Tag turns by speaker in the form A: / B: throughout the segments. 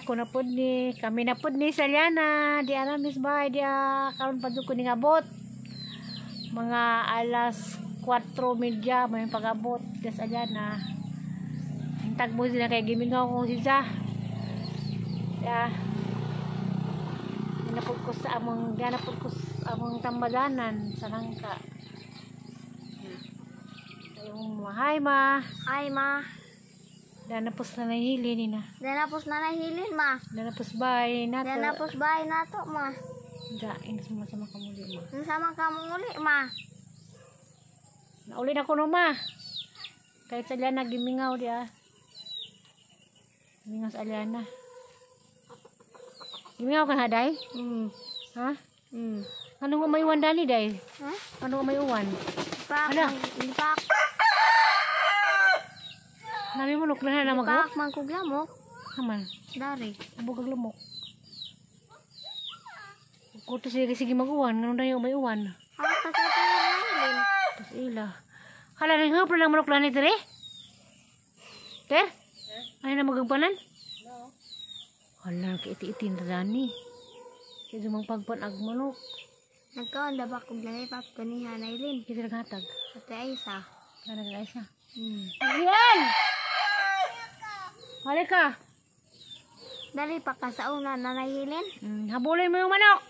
A: ako na pod ni, kami na pod ni Saliana, di ana Miss Bay, di karon pa ko ning abot. Mga alas 4:30 may pag-abot di Saliana. Hintag mo sila kay gimingaw ko siya. Ya. Dinapod ko sa among tambadanan sa nangka. Ayong hi ma.
B: Hi ma.
A: Danapos na nahili ni na.
B: Danapos na nahilin ma.
A: Danapos bay nato.
B: Danapos bahay nato ma.
A: Da, sama kamu di ma.
B: Sama kamu uli ma.
A: Nauli na ko no ma. Kahit sa Aliana gimingaw dia. Gimingaw sa Aliana. Gimingaw ka na day? Ha? Ano nga may uwan dali day?
B: Ha?
A: Ano nga may uwan?
B: Pak.
A: Ano?
B: Lipak.
A: Nami mo nuk na na
B: Lipak magkuglamok.
A: Haman.
B: Dari.
A: Abog kag lumok. Kuto sige mag-uwan, ngano dayo may uwan.
B: Kasi ito yung nahilin.
A: Tapos ila. Hala rin nga pala manok lang ni Tere? Ter? Ayaw na magagpanan? No. Hala, kaiti-itin na dani. Kaya dumang pagpanag manok.
B: Nagkaon da ba kung lalay pap ko ni Hanailin.
A: Kita naghatag.
B: Ate Aisa.
A: Kaya nag-aisa. Ayan! Halika!
B: Dali pa ka sa una na nahilin.
A: Habulin mo yung manok!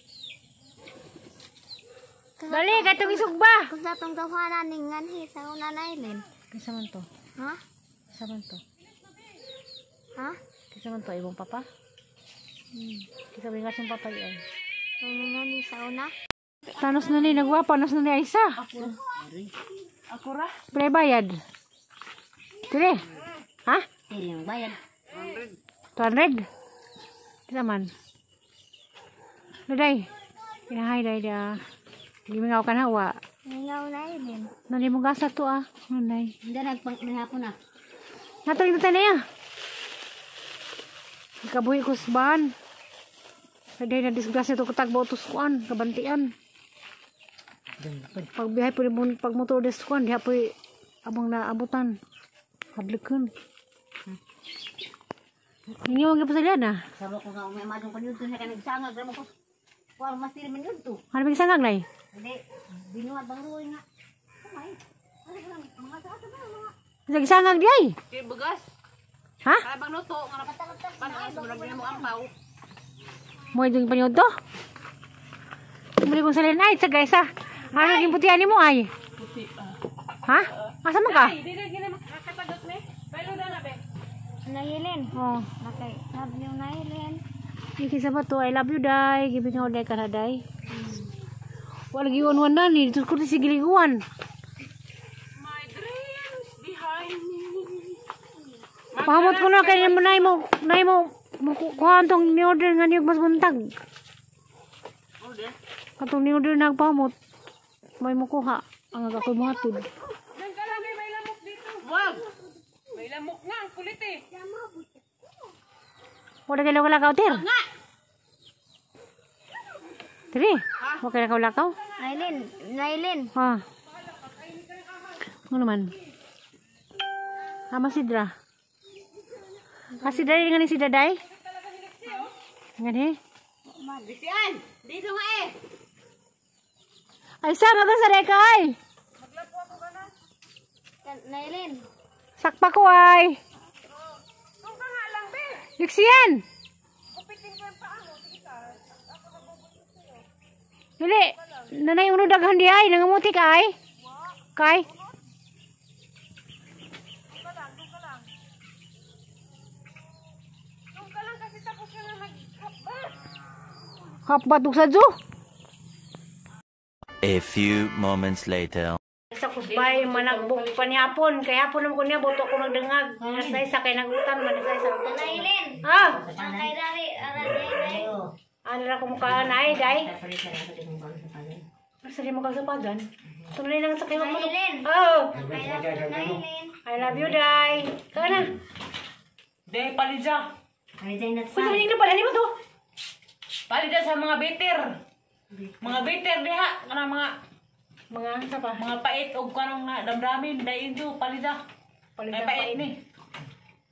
A: Dali, katong isugba!
B: Kung sa itong gawanan ni Nganhi sa una nahilin.
A: Kisa man to?
B: Ha?
A: Kisa man to?
B: Ha?
A: Kisa man to, ibong papa? Kisa ba yung kasing papa yun?
B: Kung Nganhi sa una.
A: Tanos na ni, nagwapa, tanos na ni Aisa. Ako ra? Pre-bayad. Tire? Ha?
B: Tiri yung bayad.
A: 200? Di naman. Daday. Pinahay, day, da. Gimingaw ka na, wa.
B: Ngaw nahilin.
A: Nani mo gasa to, ah. Nanay.
B: Hindi nagpang-hapon na.
A: Natuloy na tayo na yan. Ikabuhi ko sa bahan. Daday na disgrasya to katagbo to skuan. Kabantian. Pagbihay po rin pagmotor des kuan. Diha po abang naabutan. Hadlikun. Hindi mo gipos sa na.
B: Sabi ko nga, may madong kanyod to. Kaya nagsangag. Ramo ko. Huwag mas tiri man yun to.
A: Ano ba sangag nay?
B: Hindi. Binuhat bang ruoy nga. Kamay. Ano ba lang? Mga sasa ba? Mga.
A: Nagsangag di ay.
C: Kaya bugas.
A: Ha?
C: Kaya bang luto. Nga napatalag-tag. Panas. Murag na mo ampaw.
A: Mo yung panyod to? Bumili kong salin ay. Sa guys ha. Ano yung putihan ni mo ay?
C: Puti.
A: Ha? Asa mo ka?
C: Ay, di na gina makakapagot me. Bailo na na be.
B: Nahilin.
A: Oh.
B: Okay. Love you nahilin.
A: Iki sa ba to? I love you day. Gibing ako day ka na day. Wala giwan-wan na ni. Dito ko rin sigiliguan.
C: My dreams behind me.
A: Pahamot ko na kaya mo nay mo kuhaan tong ni-order nga niyog mas buntag.
C: Order.
A: Katong ni-order nagpahamot. May mo kuha. Ang ako'y muhatid.
C: Diyan ka lang may lamok dito. Wag. May lamok nga. Ang kulit eh.
A: Wala kayo lakaw, Ter.
C: Nga.
A: Tiri. Wala kayo lakaw.
B: Nahilin. Nahilin.
A: Ha. Ano naman? Ama sidra. Sidra rin nga ni si Daday? Nga ni?
C: Bisian. Dito nga eh.
A: Ay, saan ka sa reka ay?
C: Maglapo ako ka na.
B: Nahilin.
A: Sakpa ko ay.
C: Kung ka nga lang be.
A: Liksiyan.
C: Kupitin ko yung paa mo. Sige ka. Ako nabubusin sa'yo.
A: Dili. Nanay uno daghan di ay. Nangamuti ka ay. Kay.
C: Doon ka lang. Doon ka lang. Doon ka lang kasi tapos ka na mag-hapbat.
A: Hapbatok sa zoo.
D: A few moments later.
A: Sa kusbay, managbuk pa niya hapon. Kaya hapon naman ko niya, boto ko nagdangag. Nasay sa kay nagutan, manasay sa.
B: Nahilin.
A: Ah!
B: Kay dari. Aray.
A: Ano na kumukaan ay, day? Sali mo kang sapagan. Tuloy lang sa kayo mo.
B: Nahilin.
A: Oh!
B: Nahilin.
A: I love you, day. Kaya na.
C: Dahil palidya.
A: Kung saan yung pala, mo to?
C: Palidya sa mga bitter. Mga bitter diha. Ano
A: Mga, sa pa?
C: mga pait o kanong na damdamin. Dahil ito palidya. Ay pait ni.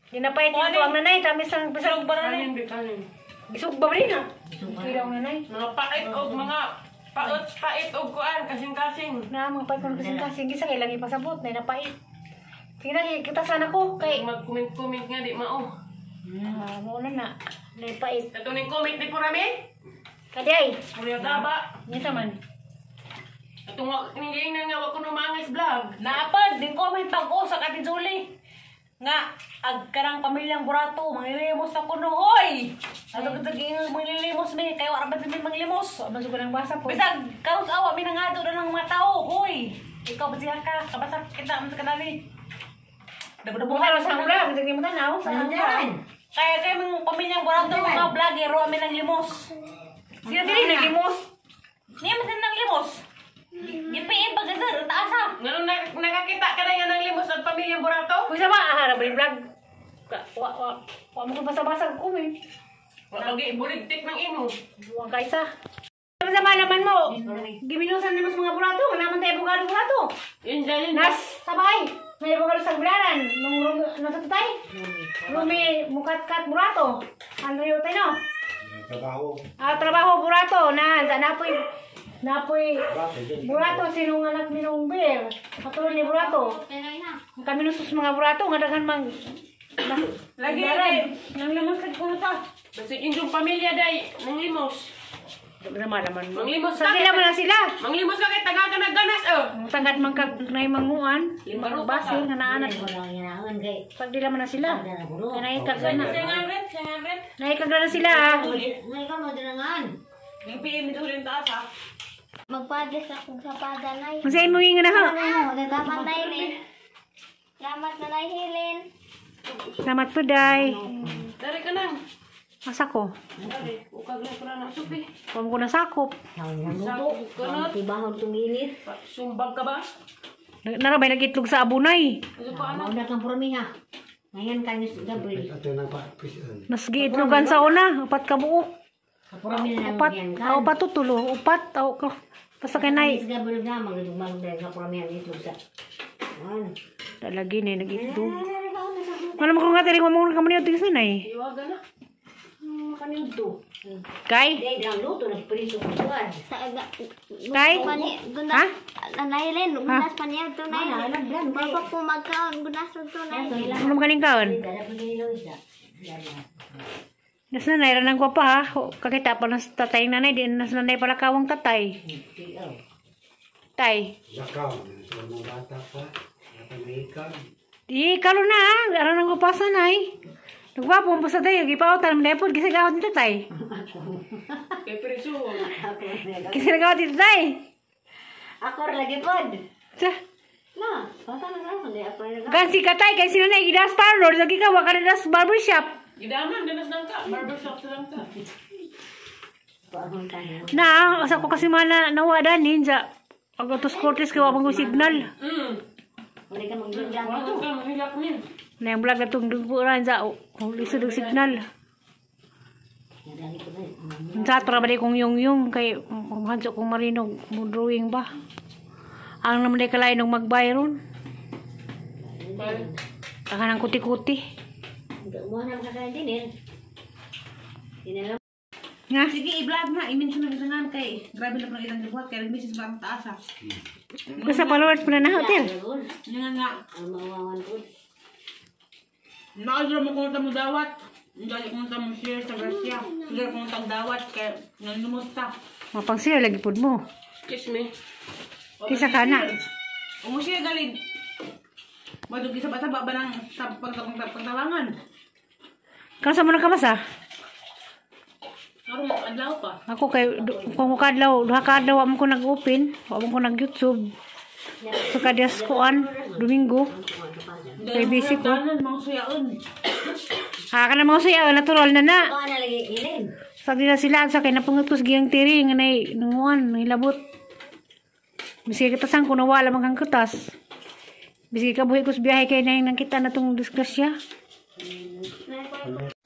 A: Dinapait ito ang nanay, tamis ang bisag ba nanay?
C: Kanin, kanin.
A: Bisog ba rin ah? Kira ang nanay.
C: Mga pait o mga pait o kuan, kasing-kasing.
A: Na, mga pait kong kasing-kasing, gisa kailang ipasabot, na napait. Tingnan, kita sana ko, kay...
C: Mag-comment nga di mao.
A: Muna na, napait.
C: Ito ning comment di po rami.
A: Kaday,
C: Kuya Gaba.
A: niya saman.
C: Ito nga, hindi nga nga ko numangis vlog.
B: Naapad, din comment ako sa Kati Julie. Nga, agkarang pamilyang burato, manglilimos ako no, hoy! Natagtaging manglilimos mi, kayo arabat mi manglimos.
A: Masuk ko ng basa po.
B: Bisag, karos awa, minangado na ng mga tao, hoy! Ikaw, basihan ka, kabasa kita, ano sa kanali.
A: Buhay sa vlog, hindi mo tanaw. Sa vlog.
B: Kaya kayo mga pamilyang burato, mga vlogger, amin ng limos.
A: Sino dili naglimos?
B: Niya masin ng limos. Gipiin pagkasar, taasa.
C: Ngano nakakita ka na nga ng limos at pamilyang burato?
A: Kung sa ba, harap rin vlog. Wa mo ko basa-basa ko eh.
C: Lagi buligtik ng imo.
A: Buwang kaysa. Ano sa malaman mo? Giminusan naman sa mga burato. Naman tayo bugado burato.
C: Yun dyan.
A: Nas, sabay. May bugado sa gularan. Nung nasa tutay. Rumi, mukat-kat burato. Ano yun tayo no? Trabaho burato. Napoy burato. Sinong anak minong beer. Patuloy ni burato. Kami nusus mga burato. Ngadagan mang...
C: Lagi,
A: Nang lamasad ko na ta.
C: Basta yung pamilya day, ng limos.
A: Naman.
C: Manglimos
A: Sa sila mo na sila.
C: Manglimos ka kay taga ka nagganas, oh.
A: Tanggat man kag nay manguan.
C: Limaro
A: Basil nga naanat. Pag dila man na sila. Nay kag na.
C: Sangaret.
A: Nay kag na sila. ah.
C: Yung PM ito rin taas, ha?
E: Magpadis ako sa padanay.
A: Kung sa'yo mo yung na ha.
E: Salamat na Hilin. Salamat na Hilin.
A: Salamat po, Day.
C: Dari ka nang.
A: Asa ko?
C: Dari, ukag na pala ng supi.
A: Huwag ko nasakop.
C: Sakot ka na.
B: Tibahon tumilit.
C: Sumbag ka ba?
A: Narabay nagitlog sa abunay.
C: Ano pa anak?
B: Mauna kang promiha. Ngayon kayo sa Gabriel.
A: Nasgi itlogan sa una. Upat ka buok.
B: Kapromi na
A: Upat.
B: lang yan
A: Aw pa tutulo. Upat. Aw ko. Basta kay Nay.
B: Sa Gabriel nga, magdugmang dahil kapromi ang itlog sa... Ano?
A: Talagi na nagitlog. Ano mo ko nga tiring mo ka maniyo tingis Nay.
C: Iwaga na.
B: Kanyung to.
A: Kay?
B: Dahil ang luto, nagpriso ko buwan.
A: Kay? Ha?
E: Nanay gunas pa niya ito na
B: Ano, naglan.
E: Bapa ko magkaon, gunas ito na
A: Ano mo kaning kaon?
B: Dala pa nila isa.
A: Nas nanay ranang ko pa ha. Kakita pa nas tatay nanay. Di nas nanay pala kawang tatay. Tay. Di kalo na ha. Ano nang upasa nay. Nagwapo mo sa tayo. Gipautan mo na po. Gisagawat dito tay.
C: Kay preso.
A: Gisagawat dito tay.
B: Ako lagi pod.
A: Sa.
B: Na, bata na lang. Hindi ako na.
A: Kasi katay. Kasi nanay. Gidas parlor. Lagi ka. Wakaridas barbershop.
C: Idaman, dinas lang ka. Barbershop sa lang ka.
B: Paano tayo?
A: Na. Asa ko kasi mana nawada ninja. Pag-utos kortes kawa mong signal.
B: Wala ka magdugdang
C: Wala
B: ito.
C: ka, mahilap min.
A: Na yung vlog na itong duguran sa lisod ng signal.
B: Nadali ko na.
A: Sa ato ba kong yung kay mahanso kong marinog mo drawing ba? Ang naman day kalay nung mag-byron. Kakanang kuti-kuti.
B: Umuha na ka din eh. Tinalam.
A: Nga?
C: Sige, i-vlog na. I-mention na ilangan kay. Grabe na pang ilang libuhat. Kaya rin-message ba ang taas, ha?
A: Basta followers mo na na hotel.
C: Yan nga.
B: Ang mawawan ko.
C: Nakadra mo kung mo dawat. Hindi kung mo share sa Garcia. Hindi kung dawat. Kaya nanumot ta.
A: Mapang siya lagi po mo.
C: Kiss me.
A: Kisa ka na.
C: Umusiya galid. Madugi sa bata ba ng pagtawangan.
A: Kano sa mo nagkamasa?
C: Karong adlaw pa.
A: Ako kay kung kadlaw, duha ka adlaw mo ko nag-open, wa mo ko nag-YouTube. So kadyas koan Domingo. Kay busy ko.
C: Danan mga suyaon.
A: Ha kana mo siya natural na na.
B: Baka na lagi ilin.
A: Sa dila sila sa kay napungutos giyang tiri nga nay nanguan nilabot. Bisig kita sang kuno wala man kang kutas. Bisig ka buhi ko sa biyahe kay nay nang kita na tong disgrasya.